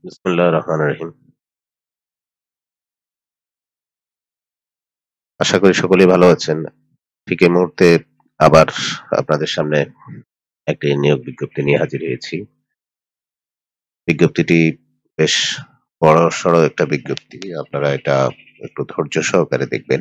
বিসমিল্লাহির রহমানির রহিম। আশা করি সকলেই ভালো আছেন। ঠিক এই মুহূর্তে আবার আপনাদের সামনে একটি নিয়োগ বিজ্ঞপ্তি নিয়ে হাজির হয়েছি। বিজ্ঞপ্তিটি বেশ বড়সড় একটা বিজ্ঞপ্তি। আপনারা এটা একটু ধৈর্য সহকারে দেখবেন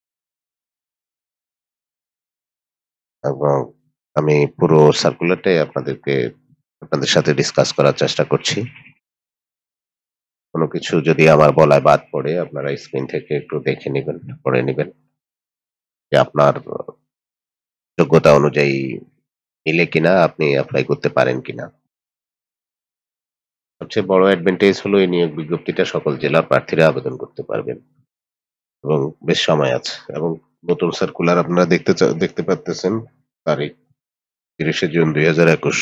এবং আমি পুরো সার্কুলারটাই আপনাদের সাথে ডিসকাস করার চেষ্টা করছি। কোন কিছু যদি আমার বলায় বাদ পড়ে আপনারা স্ক্রিন থেকে একটু দেখে নিবেন, পড়ে নিবেন যে আপনার যোগ্যতা অনুযায়ী মিলে কিনা, আপনি এপ্লাই করতে পারেন কিনা। সবচেয়ে বড় অ্যাডভান্টেজ হলো এই নিয়োগ বিজ্ঞপ্তিটা সকল জেলার প্রার্থীরা আবেদন করতে পারবেন এবং বেশ সময় আছে এবং নতুন সার্কুলার আপনারা দেখতে পারতেছেন। তারিখ ৩০শে জুন ২০২১।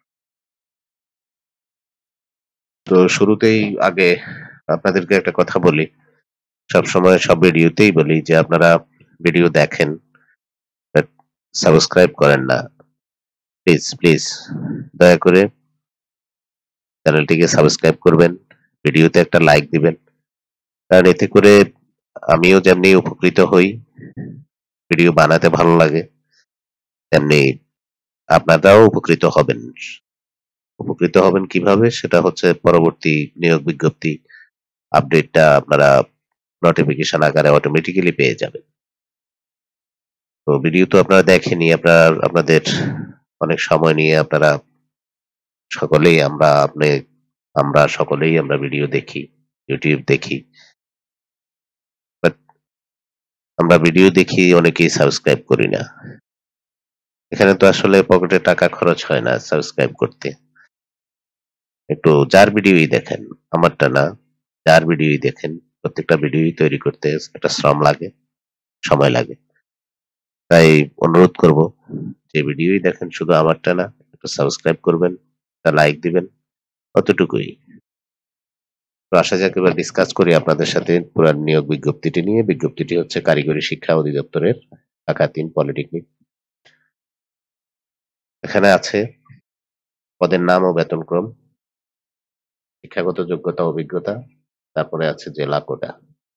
তো শুরুতেই আগে আপনাদেরকে একটা কথা বলি। সবসময় সব ভিডিওতেই বলি যে আপনারা ভিডিও দেখেন, বাট সাবস্ক্রাইব করেন না। প্লিজ দয়া করে চ্যানেলটিকে সাবস্ক্রাইব করবেন। ভিডিওতে একটা লাইক দিবেন। কারণ এতে করে আমিও যেমনি উপকৃত হই, ভিডিও বানাতে ভালো লাগে, তেমনি আপনারাও উপকৃত হবেন। উপকৃত হবেন কিভাবে? সেটা হচ্ছে পরবর্তী নিয়োগ বিজ্ঞপ্তি আপডেটটা আপনারা নোটিফিকেশন আকারে অটোমেটিক্যালি পেয়ে যাবেন। তো ভিডিও তো আপনারা দেখেনই, আপনাদের অনেক সময় নিয়ে আপনারা সকলেই আমরা সকলেই আমরা ভিডিও দেখি, YouTube দেখি। বাট আমরা ভিডিও দেখি, অনেকেই সাবস্ক্রাইব করি না। এখানে তো আসলে পকেটে টাকা খরচ হয় না সাবস্ক্রাইব করতে। একটু যার ভিডিওই দেখেন, আমারটা না, যার ভিডিওই দেখেন, প্রত্যেকটা ভিডিওই তৈরি করতে একটা শ্রম লাগে, সময় লাগে। তাই অনুরোধ করব যে ভিডিওই দেখেন, শুধু আমারটা না, একটু সাবস্ক্রাইব করবেন, একটা লাইক দিবেন, অতটুকুই। তো আসা যাক এবার ডিসকাস করি আপনাদের সাথে পুরা নিয়োগ বিজ্ঞপ্তিটি নিয়ে। বিজ্ঞপ্তিটি হচ্ছে কারিগরি শিক্ষা অধিদপ্তরের, ঢাকা ৩ পলিটেকনিক। এখানে আছে পদের নাম ও বেতনক্রম, শিক্ষাগত যোগ্যতা ও অভিজ্ঞতা, তারপরে আছে জেলা কোটা।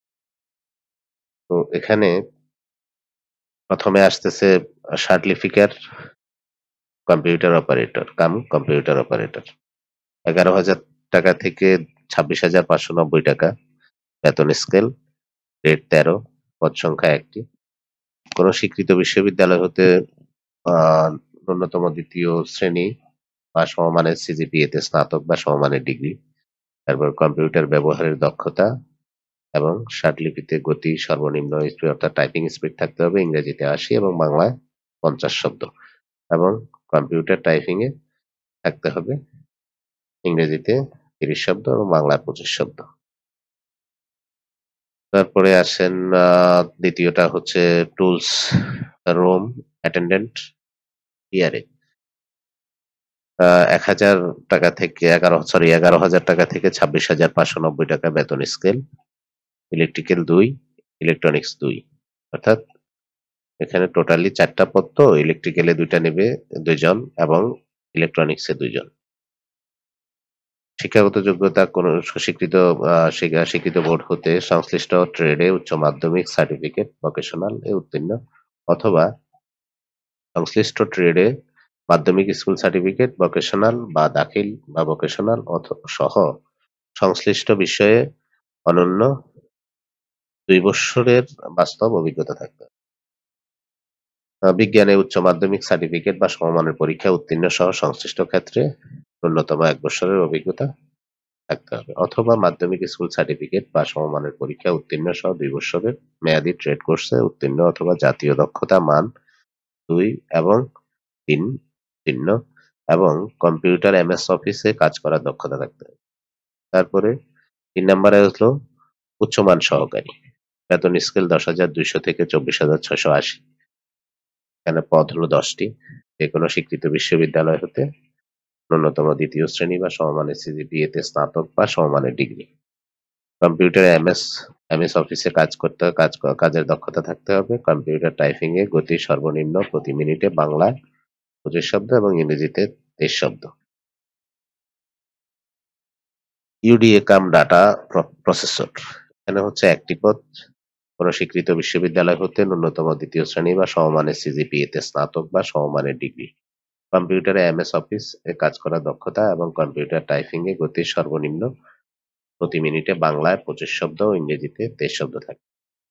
তো এখানে ১ম এ আসতেছে certificate computer operator computer operator. ৳১১,০০০ থেকে ৳২৬,৫৯০ বেতন স্কেল, গ্রেড ১৩, পদ সংখ্যা ১ টি। কোন স্বীকৃত বিশ্ববিদ্যালয় হতে আ ন্যূনতম ২য় শ্রেণী বা সমমানের সিজিপিএ তে স্নাতক বা সমমানের ডিগ্রি। তারপর কম্পিউটার ব্যবহারের দক্ষতা এবং স্বাটলিপিতে গতি সর্বনিম্ন স্পিড অর্থাৎ টাইপিং স্পিড থাকতে হবে ইংরেজিতে ৮০ এবং বাংলায় ৫০ শব্দ। এবং কম্পিউটার টাইপিং এ থাকতে হবে ইংরেজিতে ৩০ শব্দ এবং বাংলায় ২৫ শব্দ। তারপরে আসেন ২য় টা হচ্ছে টুলস রুম অ্যাটেন্ডেন্ট ইয়ারে। ৳১,০০০ থেকে ১১,০০০ থেকে ৳২৬,৫৯০ বেতন স্কেল। Electrical ২, electronics ২। অর্থাৎ এখানে টোটালি ৪ টা পদ, তো ইলেকট্রিক্যালে ২ টা নেবে ২ জন এবং ইলেকট্রনিক্সে ২ জন। শিক্ষাগত যোগ্যতা কোন স্বীকৃত স্বীকৃত বোর্ড হতে সংশ্লিষ্ট ট্রেডে উচ্চ মাধ্যমিক সার্টিফিকেট ভোকেশনাল এ উত্তীর্ণ অথবা সংশ্লিষ্ট ট্রেডে মাধ্যমিক স্কুল সার্টিফিকেট ভোকেশনাল বা দাখিল বা ভোকেশনাল সহ সংশ্লিষ্ট বিষয়ে অনন্য ২ বৎসরের বাস্তব অভিজ্ঞতা থাকতে হবে। বিজ্ঞানে উচ্চ মাধ্যমিক সার্টিফিকেট বা সমমানের পরীক্ষায় উত্তীর্ণ সহ সংশ্লিষ্ট ক্ষেত্রে ন্যূনতম ১ বৎসরের অভিজ্ঞতা থাকতে হবে অথবা মাধ্যমিক স্কুল সার্টিফিকেট বা সমমানের পরীক্ষায় উত্তীর্ণ সহ ২ বৎসরের মেয়াদী ট্রেড কোর্সে উত্তীর্ণ অথবা জাতীয় দক্ষতা মান ২ এবং ৩ উত্তীর্ণ এবং কম্পিউটার এমএস অফিসে কাজ করার দক্ষতা থাকতে হবে। তারপরে ৩ নাম্বারে হলো উচ্চমান সহকারী। বেতন স্কেল ১০,২০০ থেকে ২৪,৬৮০। এখানে পদ হলো ১০ টি। যেকোনো স্বীকৃত বিশ্ববিদ্যালয় হতে ন্যূনতম ২য় শ্রেণী বা সমমানের সিজিপিএ তে স্নাতক বা সমমানের ডিগ্রি। কম্পিউটার এমএস অফিসে কাজ করতে কাজের দক্ষতা থাকতে হবে। কম্পিউটার টাইপিং এ গতি সর্বনিম্ন প্রতি মিনিটে বাংলায় ২৫ শব্দ এবং ইংরেজিতে ২৩ শব্দ। UDA cum data processor. এখানে হচ্ছে একটি পদ কোন স্বীকৃত বিশ্ববিদ্যালয় হতে ন্যূনতম দ্বিতীয় শ্রেণী বা সমমানের সিজিপিএ তে স্নাতক বা সমমানের ডিগ্রি। কম্পিউটারে এমএস অফিস এ কাজ করার দক্ষতা এবং কম্পিউটার টাইপিং এ গতির সর্বনিম্ন প্রতি মিনিটে বাংলায় ২৫ শব্দ ও ইংরেজিতে ২৩ শব্দ থাকে।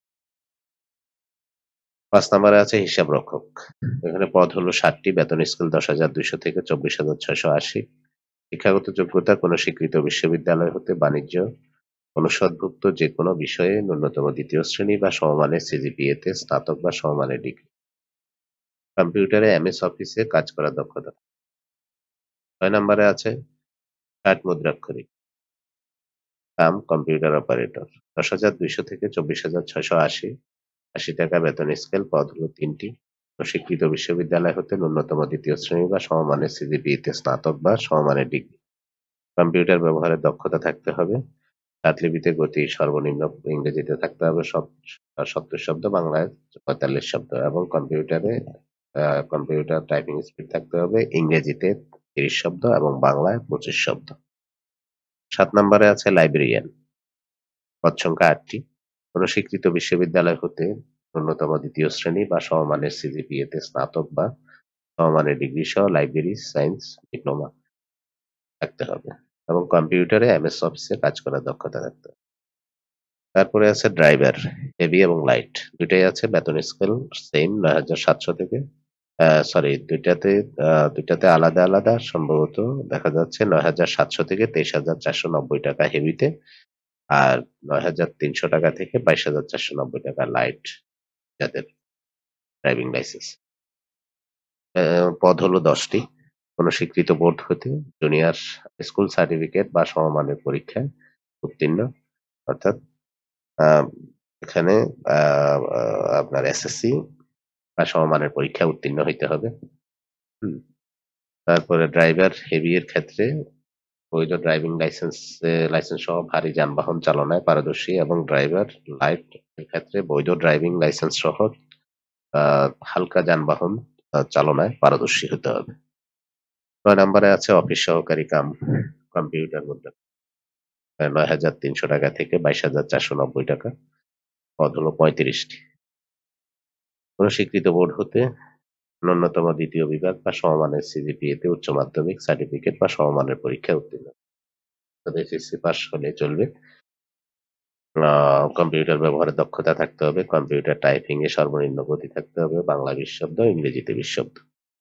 ৫ নম্বরে আছে হিসাব রক্ষক। এখানে পদ হলো ৭ টি, বেতন স্কেল ১০,২০০ থেকে ২৪,৬৮০। শিক্ষাগত যোগ্যতা কোন স্বীকৃত বিশ্ববিদ্যালয় হতে বাণিজ্য অনুষদভুক্ত যেকোনো বিষয়ে ন্যূনতম দ্বিতীয় শ্রেণী বা সমমানের সিজিপিএ তে স্নাতক বা সমমানের ডিগ্রি। কম্পিউটারে এমএস অফিসে কাজ করার দক্ষতা। ৬ নম্বরে আছে ৬০ মুদ্রাক্ষরিক কাম কম্পিউটার অপারেটর। ১০,২০০ থেকে ২৪,৬৮০, ৳৮০ বেতন স্কেল, পদ হলো ৩ টি। স্বীকৃত বিশ্ববিদ্যালয় হতে ন্যূনতম দ্বিতীয় শ্রেণী বা সমমানের সিজিপিএ তে স্নাতক বা সমমানের ডিগ্রি। কম্পিউটার ব্যবহারের দক্ষতা থাকতে হবে। পাটলিপিতে গতি সর্বনিম্ন ইংরেজিতে থাকতে হবে ৭০ শব্দ, বাংলায় ৪৫ শব্দ এবং কম্পিউটার টাইপিং স্পিড থাকতে হবে ইংরেজিতে ৩০ শব্দ এবং বাংলায় ২৫ শব্দ। ৭ নম্বরে আছে লাইব্রেরিয়ান। পদ সংখ্যা ৮ টি। কোন স্বীকৃত বিশ্ববিদ্যালয় হতে ন্যূনতম দ্বিতীয় শ্রেণী বা সমমানের সিজিপিএ তে স্নাতক বা সমমানের ডিগ্রি সহ লাইব্রেরি সায়েন্স ডিপ্লোমা থাকতে হবে এবং কম্পিউটারে এমএস অফিসে কাজ করার দক্ষতা থাকতে হবে। তারপরে আছে ড্রাইভার, হেভি এবং লাইট। ২ টাই আছে, বেতন স্কেল সেইম ৯,৭০০ থেকে সরি ২ টাতে আলাদা, আলাদা সম্ভবত দেখা যাচ্ছে ৯,৭০০ থেকে ৳২৩,৪৯০ হেভিতে আর ৳৯,৩০০ থেকে ৳২২,৪৯০ লাইট যাদের ড্রাইভিং লাইসেন্স। পদ হলো ১০ টি। কোন স্বীকৃত বোর্ড হতে জুনিয়র স্কুল সার্টিফিকেট বা সমমানের পরীক্ষায় উত্তীর্ণ অর্থাৎ আ এখানে আ আ আপনার এসএসসি বা সমমানের পরীক্ষায় উত্তীর্ণ হইতে হবে। হুম? তারপরে ড্রাইভার হেভি এর ক্ষেত্রে বৈধ ড্রাইভিং লাইসেন্স সহ ভারী যানবাহন চালনায় পারদর্শী এবং ড্রাইভার লাইট এর ক্ষেত্রে বৈধ ড্রাইভিং লাইসেন্স সহ আ হালকা যানবাহন চালনায় পারদর্শী হতে হবে। ৯ নম্বরে আছে অফিস সহকারী কাম কম্পিউটার মধ্যে ৳৯,৩০০ থেকে ৳২২,৪৯০। পদ হলো ৩৫ টি। কোন স্বীকৃত বোর্ড হতে ন্যূনতম দ্বিতীয় বিভাগ বা সমমানের সিজিপিএ তে উচ্চ মাধ্যমিক সার্টিফিকেট বা সমমানের পরীক্ষায় উত্তীর্ণ। তবে এসএসসি পাস হলে চলবে। আ কম্পিউটার ব্যবহারের দক্ষতা থাকতে হবে। কম্পিউটার টাইপিং এ সর্বনিম্ন গতি থাকতে হবে। বাংলা ২০ শব্দ, ইংরেজিতে ২০ শব্দ।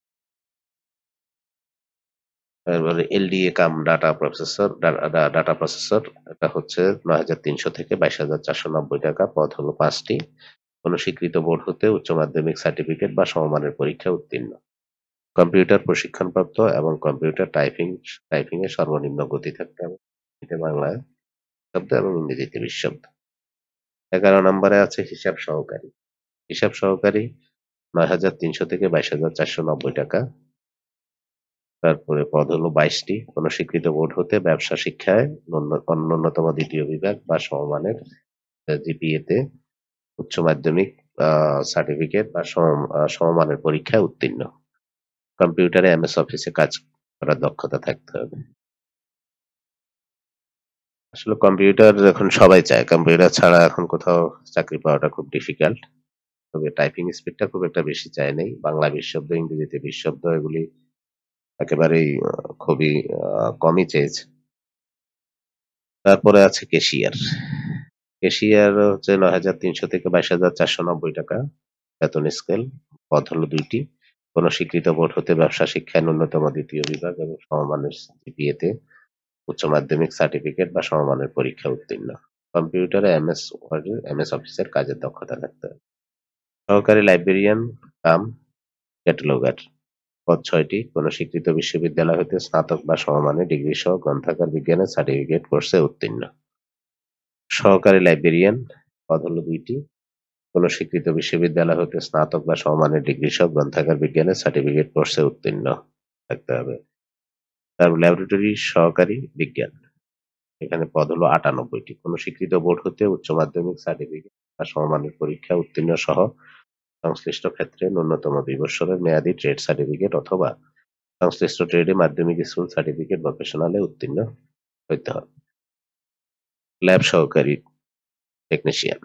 এরপরে এলডিএ কাম ডাটা প্রসেসর এটা হচ্ছে ৯,৩০০ থেকে ৳২২,৪৯০। পদ হলো ৫ টি। কোন স্বীকৃত বোর্ড হতে উচ্চ মাধ্যমিক সার্টিফিকেট বা সমমানের পরীক্ষায় উত্তীর্ণ। কম্পিউটার প্রশিক্ষণপ্রাপ্ত এবং কম্পিউটার টাইপিং এর সর্বনিম্ন গতি থাকতে হবে। এটা বাংলায় শব্দ এবং ইংরেজিতে ২০ শব্দ। ১১ নম্বরে আছে হিসাব সহকারী। হিসাব সহকারী ৯,৩০০ থেকে ৳২২,৪৯০। তারপরে পদ হলো ২২ টি। কোন স্বীকৃত বোর্ড হতে ব্যবসা শিক্ষায় ন্যূনতম দ্বিতীয় বিভাগ বা সমমানের জিপিএ তে উচ্চ মাধ্যমিক আ সার্টিফিকেট বা সমমানের পরীক্ষায় উত্তীর্ণ। কম্পিউটারে এমএস অফিসে কাজ করার দক্ষতা থাকতে হবে। আসলে কম্পিউটার এখন সবাই চায়। কম্পিউটার ছাড়া এখন কোথাও চাকরি পাওয়াটা খুব ডিফিকাল্ট। তবে টাইপিং স্পিডটা খুব একটা বেশি চায় নাই। বাংলা ২০ শব্দ, ইংরেজিতে ২০ শব্দ এগুলি একেবারেই খুবই কমই চেয়েছে। তারপরে আছে ক্যাশিয়ার। ক্যাশিয়ার হচ্ছে ৯,৩০০ থেকে ৳২২,৪৯০। বেতন স্কেল, পদ হলো ২ টি। কোন স্বীকৃত বোর্ড হতে ব্যবসা শিক্ষায় ন্যূনতম দ্বিতীয় বিভাগ এবং সমমানের জিপিএ তে উচ্চ মাধ্যমিক সার্টিফিকেট বা সমমানের পরীক্ষায় উত্তীর্ণ। কম্পিউটারে এমএস ওয়ার্ড, এমএস অফিসের কাজের দক্ষতা থাকতে হবে। সহকারী লাইব্রেরিয়ান কাম ক্যাটালগার। পদ ৬ টি। কোন স্বীকৃত বিশ্ববিদ্যালয় হতে স্নাতক বা সমমানের ডিগ্রিসহ গ্রন্থাগার বিজ্ঞানের সার্টিফিকেট কোর্সে উত্তীর্ণ। সহকারী লাইব্রেরিয়ান, পদ হলো ২ টি। কোন স্বীকৃত বিশ্ববিদ্যালয় হতে স্নাতক বা সমমানের ডিগ্রিসহ গ্রন্থাগার বিজ্ঞানের সার্টিফিকেট কোর্সে উত্তীর্ণ থাকতে হবে। তারপর ল্যাবরেটরি সহকারী বিজ্ঞান। এখানে পদ হলো ৯৮ টি। কোন স্বীকৃত বোর্ড হতে উচ্চ মাধ্যমিক সার্টিফিকেট বা সমমানের পরীক্ষায় উত্তীর্ণ সহ সংশ্লিষ্ট ক্ষেত্রে ন্যূনতম ২ বৎসরের মেয়াদী ট্রেড সার্টিফিকেট অথবা সংশ্লিষ্ট ট্রেডে মাধ্যমিক স্কুল সার্টিফিকেট ভোকেশনাল এ উত্তীর্ণ হইতে হবে। ল্যাব সহকারী টেকনিশিয়ান।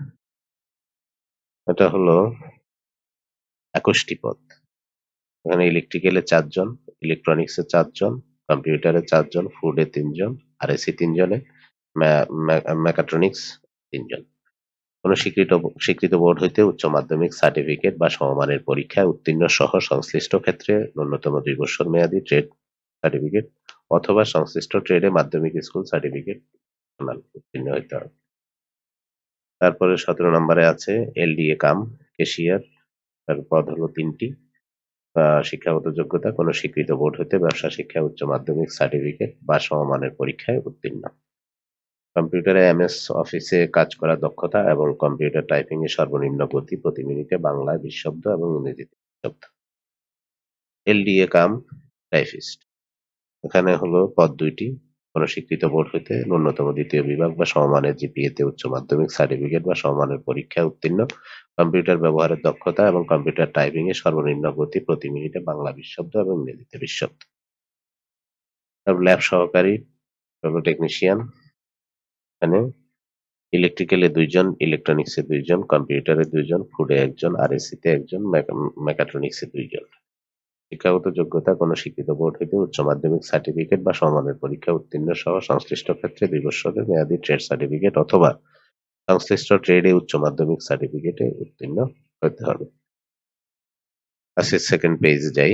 এটা হলো ২১ টি পদ। এখানে ইলেকট্রিক্যাল এ ৪ জন, ইলেকট্রনিক্স এ ৪ জন, কম্পিউটারে ৪ জন, ফুড এ ৩ জন, আরএসি ৩ জনে, ম্যা ম্যা মেকাট্রনিক্স ৩ জন। কোন স্বীকৃত বোর্ড হইতে উচ্চ মাধ্যমিক সার্টিফিকেট বা সমমানের পরীক্ষায় উত্তীর্ণ সহ সংশ্লিষ্ট ক্ষেত্রে ন্যূনতম ২ বছর মেয়াদী ট্রেড সার্টিফিকেট অথবা সংশ্লিষ্ট ট্রেডে মাধ্যমিক স্কুল সার্টিফিকেট উত্তীর্ণ হইতে হবে। তারপরে ১৭ নম্বরে আছে এলডিএ কাম ক্যাশিয়ার। তার পদ হলো ৩ টি। শিক্ষাগত যোগ্যতা কোন স্বীকৃত বোর্ড হইতে ব্যবসা শিক্ষায় উচ্চ মাধ্যমিক সার্টিফিকেট বা সমমানের পরীক্ষায় উত্তীর্ণ। কম্পিউটারে এমএস অফিসে কাজ করার দক্ষতা এবং কম্পিউটার টাইপিং এর সর্বনিম্ন গতি প্রতি মিনিটে বাংলায় ২০ শব্দ এবং ইংরেজিতে ২০ শব্দ। LDA cum typist. এখানে হলো পদ ২ টি। কোন স্বীকৃত বোর্ড হইতে ন্যূনতম ২য় বিভাগ বা সমমানের জিপিএ-তে উচ্চ মাধ্যমিক সার্টিফিকেট বা সমমানের পরীক্ষায় উত্তীর্ণ, কম্পিউটার ব্যবহারের দক্ষতা এবং কম্পিউটার টাইপিং এর সর্বনিম্ন গতি প্রতি মিনিটে বাংলা ২০ শব্দ এবং ইংরেজিতে ২০ শব্দ। তারপর ল্যাব সহকারী হলো টেকনিশিয়ান। এখানে ইলেকট্রিক্যাল এ ২ জন, ইলেকট্রনিক্স এ ২ জন, কম্পিউটারে ২ জন, ফুডে ১ জন, আরএসি তে ১ জন, মেকাট্রনিক্স এ ২ জন। শিক্ষাগত যোগ্যতা কোন স্বীকৃত বোর্ড হইতে উচ্চ মাধ্যমিক সার্টিফিকেট বা সমমানের পরীক্ষায় উত্তীর্ণ সহ সংশ্লিষ্ট ক্ষেত্রে ২ বৎসরের মেয়াদী ট্রেড সার্টিফিকেট অথবা সংশ্লিষ্ট ট্রেডে উচ্চ মাধ্যমিক সার্টিফিকেটে উত্তীর্ণ হতে হবে। আজকে সেকেন্ড পেজে যাই।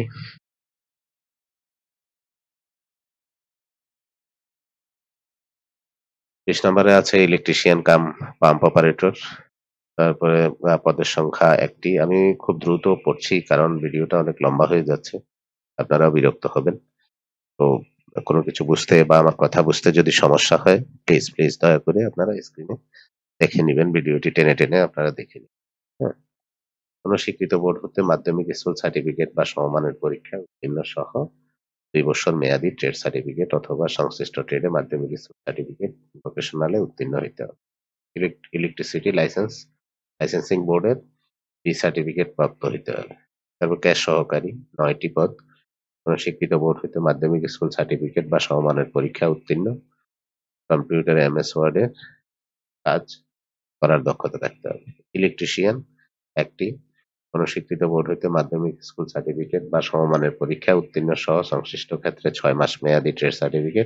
৩০ নম্বরে আছে ইলেকট্রিশিয়ান কাম পাম্প অপারেটর। তারপরে পদের সংখ্যা ১ টি। আমি খুব দ্রুত পড়ছি কারণ ভিডিওটা অনেক লম্বা হয়ে যাচ্ছে। আপনারাও বিরক্ত হবেন। তো কোন কিছু বুঝতে বা আমার কথা বুঝতে যদি সমস্যা হয় প্লিজ দয়া করে আপনারা স্ক্রিনে দেখে নিবেন। ভিডিওটি টেনে আপনারা দেখে নিন। হ্যাঁ? কোন স্বীকৃত বোর্ড হতে মাধ্যমিক স্কুল সার্টিফিকেট বা সমমানের পরীক্ষায় উত্তীর্ণ সহ ২ বছর মেয়াদী ট্রেড সার্টিফিকেট অথবা সংশ্লিষ্ট ট্রেডে মাধ্যমিক স্কুল সার্টিফিকেট ভোকেশনালে উত্তীর্ণ হইতে হবে। ইলেকট্রিসিটি লাইসেন্সিং বোর্ডের বি সার্টিফিকেট প্রাপ্ত হইতে হবে। তারপর ক্যাশ সহকারী ৯ টি পদ। কোন স্বীকৃত বোর্ড হইতে মাধ্যমিক স্কুল সার্টিফিকেট বা সমমানের পরীক্ষায় উত্তীর্ণ, কম্পিউটারে এমএস ওয়ার্ড এর কাজ করার দক্ষতা থাকতে হবে। ইলেকট্রিশিয়ান ১ টি। কোন স্বীকৃত বোর্ড হইতে মাধ্যমিক স্কুল সার্টিফিকেট বা সমমানের পরীক্ষায় উত্তীর্ণ সহ সংশ্লিষ্ট ক্ষেত্রে ৬ মাস মেয়াদী ট্রেড সার্টিফিকেট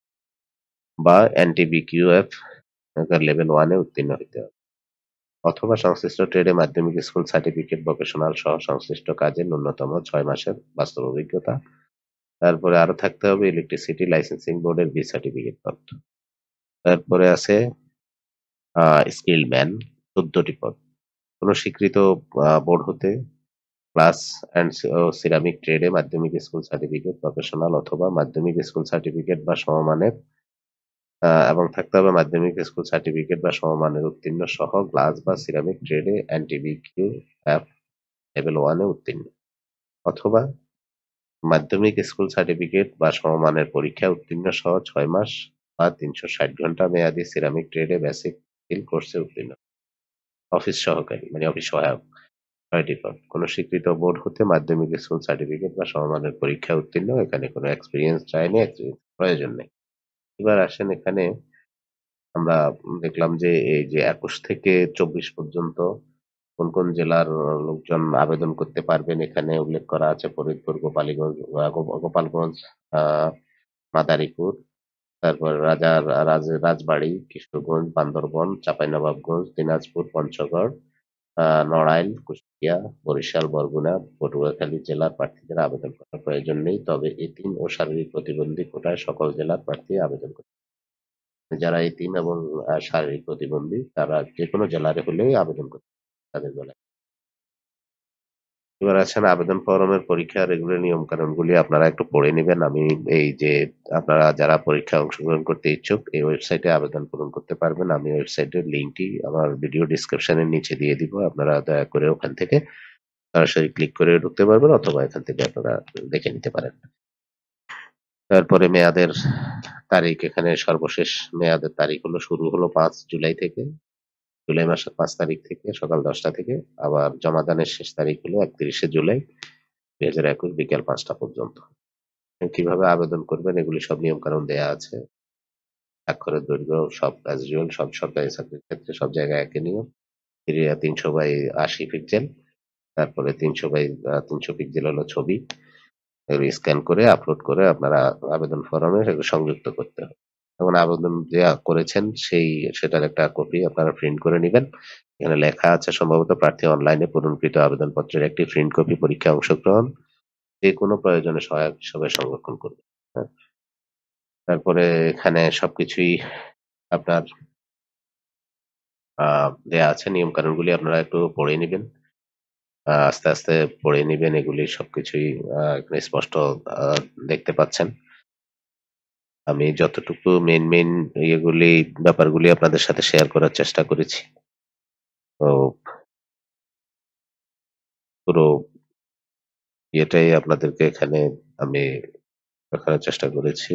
বা এনটিবিকিউএফ লেভেল 1 এ উত্তীর্ণ হইতে হবে। অথবা সংশ্লিষ্ট ট্রেডে মাধ্যমিক স্কুল সার্টিফিকেট ভোকেশনাল সহ সংশ্লিষ্ট কাজে ন্যূনতম ৬ মাসের বাস্তব অভিজ্ঞতা। তারপরে আরো থাকতে হবে ইলেকট্রিসিটি লাইসেন্সিং বোর্ডের বি সার্টিফিকেট প্রাপ্ত। তারপরে আছে স্কিল্ড ম্যান ১৪ টি পদ। কোন স্বীকৃত বোর্ড হতে গ্লাস অ্যান্ড সিরামিক ট্রেডে মাধ্যমিক স্কুল সার্টিফিকেট প্রফেশনাল অথবা মাধ্যমিক স্কুল সার্টিফিকেট বা সমমানের এবং থাকতে হবে মাধ্যমিক স্কুল সার্টিফিকেট বা সমমানের উত্তীর্ণ সহ গ্লাস বা সিরামিক ট্রেডে এনটিবিকিউ-এফ লেভেল 1 এ উত্তীর্ণ। অথবা মাধ্যমিক স্কুল সার্টিফিকেট বা সমমানের পরীক্ষায় উত্তীর্ণ সহ ৬ মাস বা ৩৬০ ঘন্টা মেয়াদী সিরামিক ট্রেডে বেসিক স্কিল কোর্সে উত্তীর্ণ। অফিস সহকারী মানে অফিস সহায়ক ৬ টি পদ। কোন স্বীকৃত বোর্ড হতে মাধ্যমিক স্কুল সার্টিফিকেট বা সমমানের পরীক্ষায় উত্তীর্ণ। এখানে কোন এক্সপেরিয়েন্স চায়নি, এক্সপেরিয়েন্স প্রয়োজন নেই। এবার আসেন এখানে আমরা দেখলাম যে এই যে ২১ থেকে ২৪ পর্যন্ত কোন জেলার লোকজন আবেদন করতে পারবেন এখানে উল্লেখ করা আছে ফরিদপুর, গোপালগঞ্জ, আ মাদারীপুর, তারপর রাজবাড়ী, কিশোরগঞ্জ, বান্দরবন, চাঁপাইনবাবগঞ্জ, দিনাজপুর, পঞ্চগড়, নড়াইল, কুষ্টিয়া, বরিশাল, বরগুনা, পটুয়াখালী জেলার প্রার্থীদের আবেদন করার প্রয়োজন নেই। তবে এতিম ও শারীরিক প্রতিবন্ধী কোটায় সকল জেলার প্রার্থী আবেদন করতে যারা এতিম এবং শারীরিক প্রতিবন্ধী তারা যেকোনো জেলার হলেই আবেদন করতে তাদের বেলায়। এবার আছেন আবেদন ফরমের পরীক্ষার এগুলোর নিয়মকানুনগুলি আপনারা একটু পড়ে নিবেন। আমি এই যে আপনারা যারা পরীক্ষায় অংশগ্রহণ করতে ইচ্ছুক এই ওয়েবসাইটে আবেদন পূরণ করতে পারবেন। আমি ওয়েবসাইটের লিংকটি আমার ভিডিও ডেসক্রিপশনের নিচে দিয়ে দিব। আপনারা দয়া করে ওখান থেকে সরাসরি ক্লিক করে ঢুকতে পারবেন অথবা এখান থেকে আপনারা দেখে নিতে পারেন। তারপরে মেয়াদের তারিখ এখানে সর্বশেষ মেয়াদের তারিখ শুরু হলো ৫ জুলাই থেকে। জুলাই মাসের ৫ তারিখ থেকে সকাল ১০টা থেকে। আবার জমাদানের শেষ তারিখ হলো ৩১শে জুলাই ২০২১ বিকেল ৫টা পর্যন্ত। কিভাবে আবেদন করবেন এগুলি সব নিয়মকানুন দেয়া আছে। স্বাক্ষরের দৈর্ঘ্য সব অ্যাজ ইউজুয়াল সব সরকারি চাকরির ক্ষেত্রে সব জায়গায় একই নিয়ম। ৩০০/৮০ পিক্সেল। তারপরে ৩০০ পিক্সেল হলো ছবি। এগুলো স্ক্যান করে আপলোড করে আপনারা আবেদন ফরমে সেগুলো সংযুক্ত করতে হবে। যেমন আবেদন করেছেন সেটার একটা কপি আপনারা প্রিন্ট করে নিবেন। এখানে লেখা আছে সম্ভবত প্রার্থী অনলাইনে পূরণকৃত আবেদনপত্রের একটি প্রিন্ট কপি পরীক্ষায় অংশগ্রহণ যেকোনো প্রয়োজনে সহায়ক হিসেবে সংরক্ষণ করবে। হ্যাঁ? তারপরে এখানে সবকিছুই আপনার আ দেয়া আছে নিয়মকানুনগুলি আপনারা একটু পড়ে নিবেন। আস্তে, আস্তে পড়ে নিবেন এগুলি সবকিছুই এখানে স্পষ্ট আ দেখতে পাচ্ছেন। আমি যতটুকু মেইন ব্যাপারগুলি আপনাদের সাথে শেয়ার করার চেষ্টা করেছি। তো পুরো ইয়েটাই আপনাদেরকে এখানে আমি দেখানোর চেষ্টা করেছি।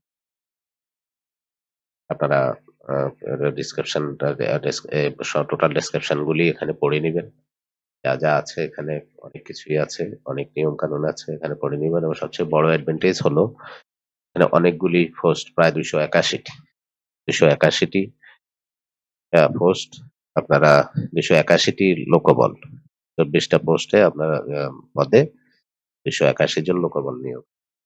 আপনারা আ ডেসক্রিপশনটা টোটাল ডেসক্রিপশন গুলি এখানে পড়ে নিবেন। যা, যা আছে এখানে অনেক কিছুই আছে। অনেক নিয়ম-কানুন আছে। এখানে পড়ে নিবেন এবং সবচেয়ে বড় অ্যাডভান্টেজ হলো এখানে অনেকগুলি পোস্ট প্রায় ২৮১ টি। ২৮১ টি পোস্ট আপনারা ২৮১ টি লোকবল। ২৪ টা পোস্টে আপনারা পদে ২৮১ জন লোকবল নিয়োগ।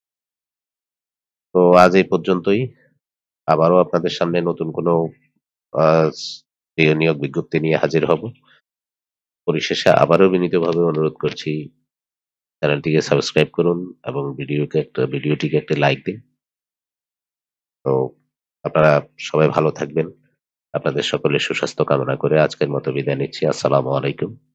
তো আজ এই পর্যন্তই। আবারও আপনাদের সামনে নতুন কোনো আ নিয়োগ বিজ্ঞপ্তি নিয়ে হাজির হব। পরিশেষে আবারও বিনীতভাবে অনুরোধ করছি চ্যানেলটিকে সাবস্ক্রাইব করুন এবং ভিডিওটিকে একটা লাইক দিন। তো আপনারা সবাই ভালো থাকবেন। আপনাদের সকলের সুস্বাস্থ্য কামনা করে আজকের মতো বিদায় নিচ্ছি। আসসালামু আলাইকুম।